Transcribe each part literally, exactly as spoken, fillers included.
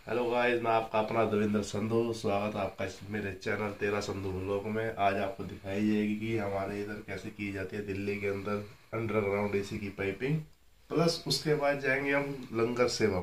Hello guys, मैं आपका अपना दविंदर संधू। स्वागत है आपका इस मेरे चैनल तेरा संधू व्लॉग में। आज आपको दिखाई जाएगी कि हमारे इधर कैसे की जाती है दिल्ली के अंदर अंडरग्राउंड एसी की पाइपिंग। प्लस उसके बाद जाएंगे हम लंगर सेवा।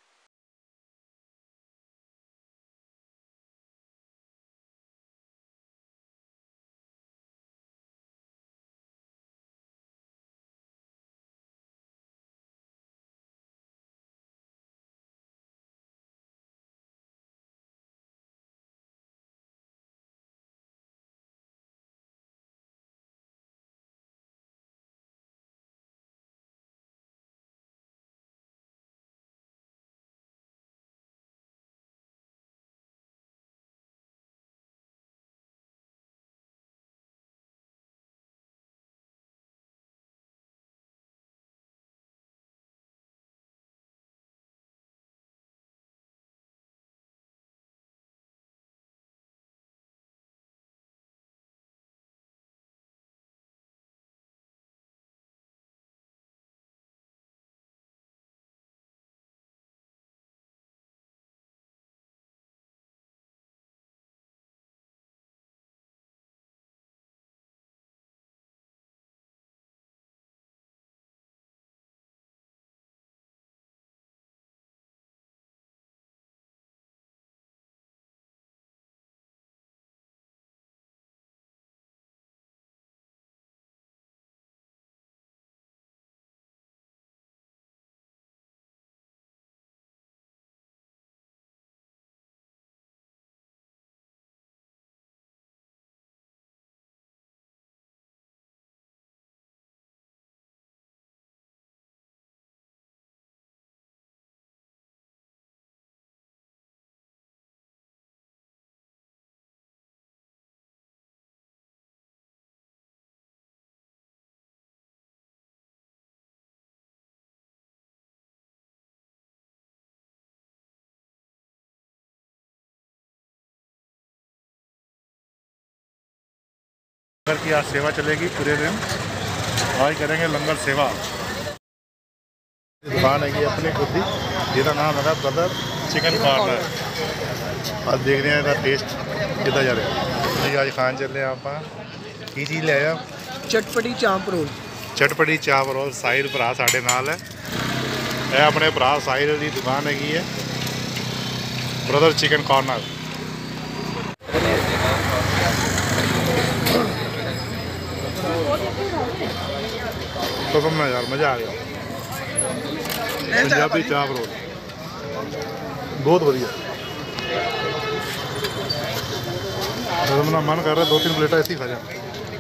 लंगर की आज सेवा चलेगी पूरे दिन। आज करेंगे लंगर सेवा। दुकान है अपनी खुद ही, जिसका नाम है ब्रदर चिकन कॉर्नर। आज देख रहे हैं इसका टेस्ट कितना जा रहा है जी। आज खान चले आप की चीज़ ले आया? चटपटी चाप रोल। चटपटी चाप रोल। साहिल भरा साढ़े नाल है, यह अपने भरा साहिल की दुकान हैगी है, ब्रदर चिकन कॉर्नर। तो तुमने यार मज़ा आ गया। पंजाबी चाप रोल बहुत बढ़िया। मेरा मन कर रहा है दो तीन प्लेटा ऐसी खा जाए।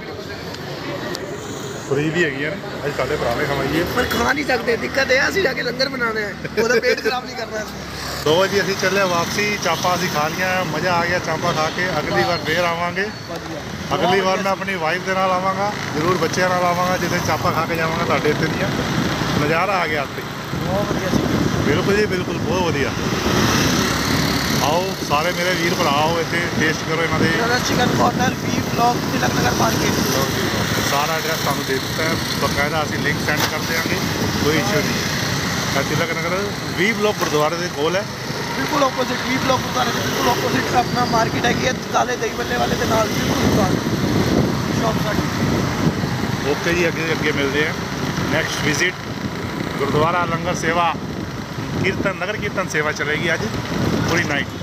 फ्री भी हैगी है अज साढ़े पुराने खवाइए, पर खा नहीं सकते। दिक्कत है असं जाके लंगर बनाने हैं, वो पेट खराब नहीं करना है। दो बजे असी चले वापसी। चापा असी खा लिया, मज़ा आ गया चापा खा के। अगली बार फिर आवांगे। अगली बार मैं अपनी वाइफ के नाल आवांगा, जरूर बच्चों नाल आवांगा, जिसे चापा खा के जावांगा। तुहाडे इत्थे दियां नज़ारा आ गया आते बिल्कुल जी, बिल्कुल बहुत वधिया। आओ सारे मेरे वीर भरा, आओ इत्थे टेस्ट करो इन्हां दे chicken corner V block Tilak Nagar market. सारा एड्रैस तुहानूं दे दिता है, बकायदा असीं लिंक सेंड कर देंगे, कोई इशू नहीं। तिलक नगर वी ब्लॉक गुरुद्वारे के कोल है, बिल्कुल ऑपोजिट वी ब्लॉक गुरुद्वारे के बिल्कुल ऑपोजिट अपना मार्केट है कि काले दही बल्ले वाले के नाल बिल्कुल दुकान शॉप साडी। ओके जी, अगे अगे मिलते हैं। नेक्स्ट विजिट गुरुद्वारा लंगर सेवा कीर्तन नगर कीर्तन सेवा चलेगी आज पूरी नाइट।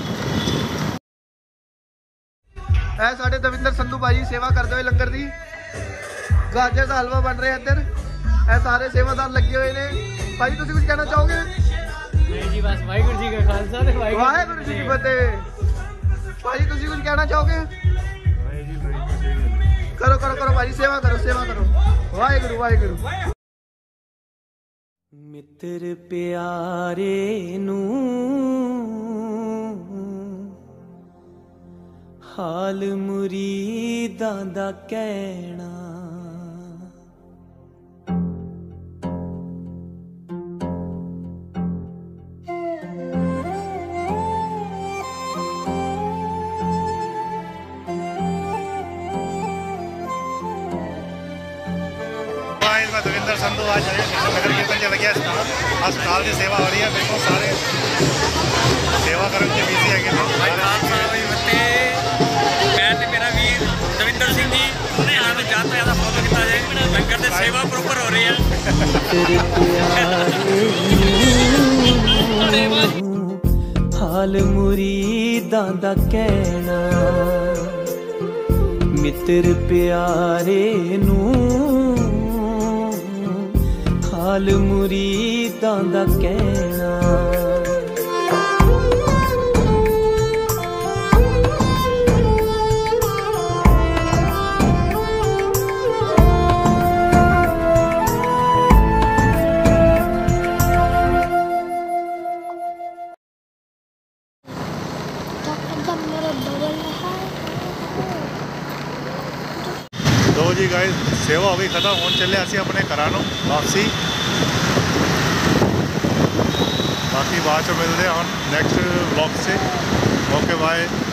है साढ़े दविंदर संधू भाई सेवा करते हुए लंगर दी। गाजर का हलवा बन रहा है इधर। है सारे सेवादार लगे हुए ने। भाई तुम कुछ कहना चाहोगे? नहीं जी, बस वाहिगुरू जी का खालसा ते वाहिगुरू जी की फतेह। भाई तुम कुछ कहना चाहोगे? करो करो करो भाई, सेवा करो सेवा करो। वाहिगुरू वाहिगुरू। मित्र प्यारे नू हाल मुरीदां दा कहना। दविंदर संधू आज नगर कीर्तन चल गया। अस्पताल की सेवा हो रही है, देखो सारे सेवा कर तेरे प्यारे हाल मुरीदां दा कहना मित्र प्यारे नू हाल मुरीदां दा कहना। तो जी गाइस सेवा हो गई खत्म होने चले असी अपने घरां नूं वापसी। बाकी बाद चो मिलते हैं हम नैक्सट ब्लॉग से। Okay bye.